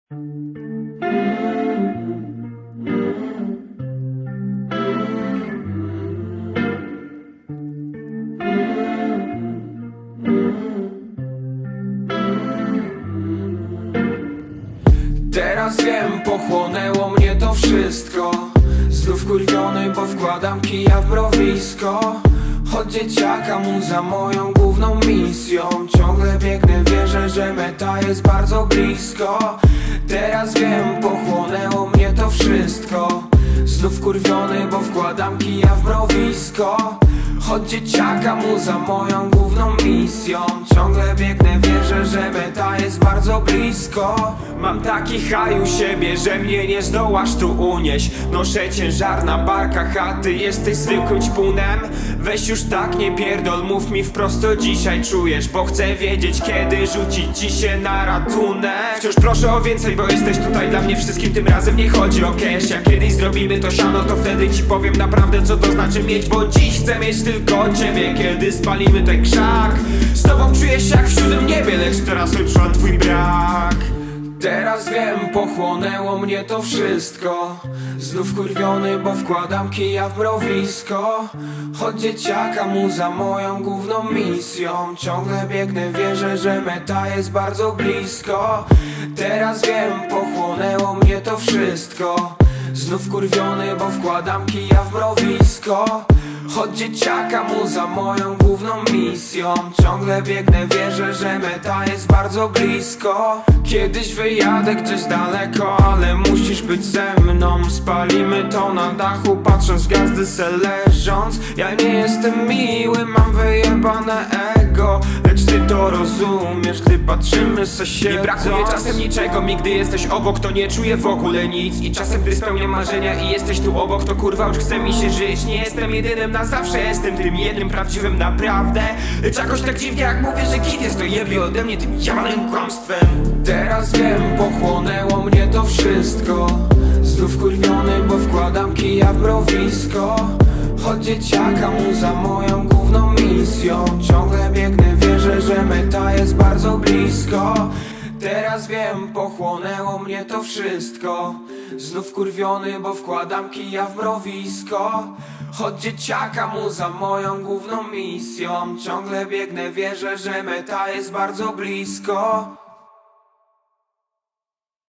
Teraz wiem, pochłonęło mnie to wszystko. Znów kurwiony, bo wkładam kija w mrowisko. Od dzieciaka muza moją główną misją. Ciągle biegnę, wierzę, że meta jest bardzo blisko. Teraz wiem, pochłonęło mnie to wszystko. Znów kurwiony, bo wkładam kija w mrowisko. Od dzieciaka muza moją główną misją. Ciągle biegnę, wierzę, że meta jest bardzo blisko. Mam taki haj u siebie, że mnie nie zdołasz tu unieść. Noszę ciężar na barkach, a ty jesteś zwykłym ćpunem. Weź już tak nie pierdol, mów mi wprost co dzisiaj czujesz. Bo chcę wiedzieć, kiedy rzucić ci się na ratunek. Wciąż proszę o więcej, bo jesteś tutaj dla mnie wszystkim. Tym razem nie chodzi o cash. Jak kiedyś zrobimy to siano, to wtedy ci powiem naprawdę co to znaczy mieć. Bo dziś chcę mieć tylko ciebie, kiedy spalimy ten krzak. Z tobą czuję się jak w siódmym niebie, lecz teraz odczuwam twój brak. Teraz wiem, pochłonęło mnie to wszystko. Znów kurwiony, bo wkładam kija w mrowisko. Od dzieciaka muza moją główną misją. Ciągle biegnę, wierzę, że meta jest bardzo blisko. Teraz wiem, pochłonęło mnie to wszystko. Znów kurwiony, bo wkładam kija w mrowisko. Od dzieciaka muza moją główną misją. Ciągle biegnę, wierzę, że meta jest bardzo blisko. Kiedyś wyjadę gdzieś daleko, ale musisz być ze mną. Spalimy to na dachu, patrząc w gwiazdy se leżąc. Ja nie jestem miły, mam wyjebane ego, lecz ty to rozumiesz, gdy patrzymy se siedząc. Nie brakuje czasem niczego mi, gdy jesteś obok, to nie czuję w ogóle nic. I czasem gdy spełniam marzenia i jesteś tu obok, to kurwa już chce mi się żyć. Nie jestem jedynym na zawsze, jestem tym jednym prawdziwym naprawdę. Lecz jakoś tak dziwnie jak mówię, że kit jest, to jebie ode mnie tym jebanym kłamstwem. Teraz wiem, pochłonęło mnie to wszystko. Znów kurwiony, bo wkładam kija w mrowisko. Od dzieciaka muza moją główną misją. Ciągle biegnę, wierzę, że meta jest bardzo blisko. Teraz wiem, pochłonęło mnie to wszystko. Znów kurwiony, bo wkładam kija w mrowisko. Od dzieciaka muza moją główną misją. Ciągle biegnę, wierzę, że meta jest bardzo blisko.